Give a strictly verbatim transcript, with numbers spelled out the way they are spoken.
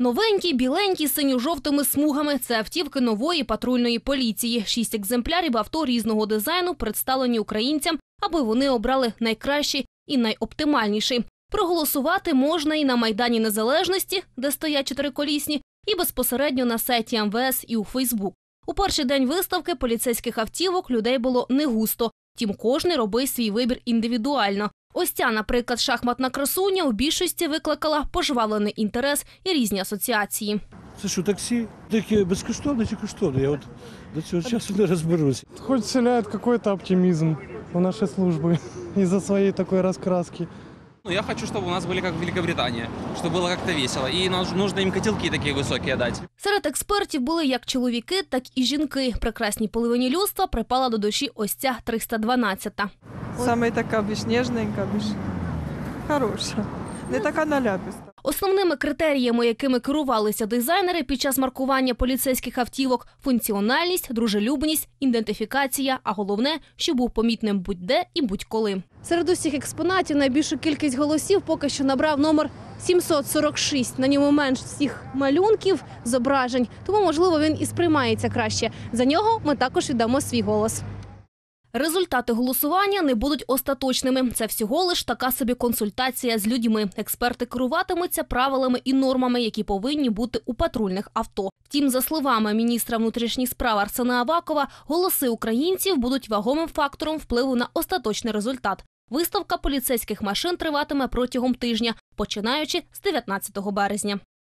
Новенькі, біленькі, з синьо-жовтими смугами – це автівки нової патрульної поліції. Шість екземплярів авто різного дизайну представлені українцям, аби вони обрали найкращий і найоптимальніший. Проголосувати можна і на Майдані Незалежності, де стоять чотириколісні, і безпосередньо на сайті ем ве ес і у Фейсбук. У перший день виставки поліцейських автівок людей було не густо. Втім, кожний робив свій вибір індивідуально. Ось ця, наприклад, шахматна красуня у більшості викликала пожвавлений інтерес і різні асоціації. Це що, таксі? Таке безкоштовне чи коштовне? Я от до цього часу не розберуся. Хоч вселяє якийсь оптимізм у нашей службы из-за своей такой раскраски. Ну, я хочу, чтобы у нас были как в Великобритании, чтобы было как-то весело. И нужно им котелки такие высокие дать. Серед експертів були як чоловіки, так і жінки. Прекрасній половині людства припала до душі ось ця триста дванадцята. Саме така більш ніжненька, більш хороша, не така наляписта. Основними критеріями, якими керувалися дизайнери під час маркування поліцейських автівок – функціональність, дружелюбність, ідентифікація, а головне, щоб був помітним будь-де і будь-коли. Серед усіх експонатів найбільшу кількість голосів поки що набрав номер сімсот сорок шість. На ньому менш всіх малюнків, зображень, тому, можливо, він і сприймається краще. За нього ми також віддамо свій голос. Результати голосування не будуть остаточними. Це всього лиш така собі консультація з людьми. Експерти керуватимуться правилами і нормами, які повинні бути у патрульних авто. Втім, за словами міністра внутрішніх справ Арсена Авакова, голоси українців будуть вагомим фактором впливу на остаточний результат. Виставка поліцейських машин триватиме протягом тижня, починаючи з дев'ятнадцятого березня.